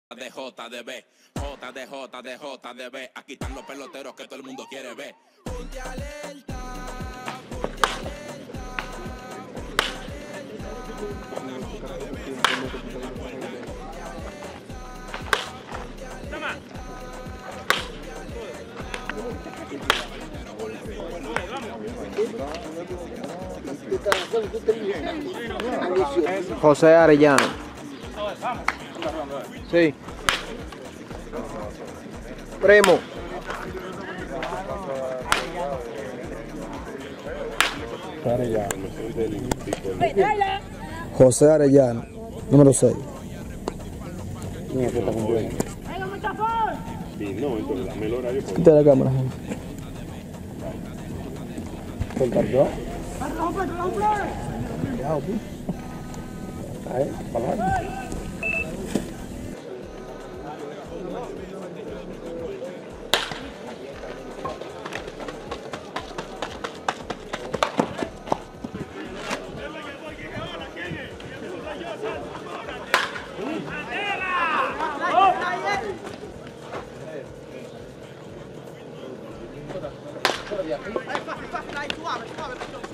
de J de B, J de J de J de B. Aquí están los peloteros que todo el mundo quiere ver. Ponte alerta, ponte alerta, José Arellano. Sí. Primo. José Arellano, número 6. Quita la cámara. Fácil, ahí, suave, suave.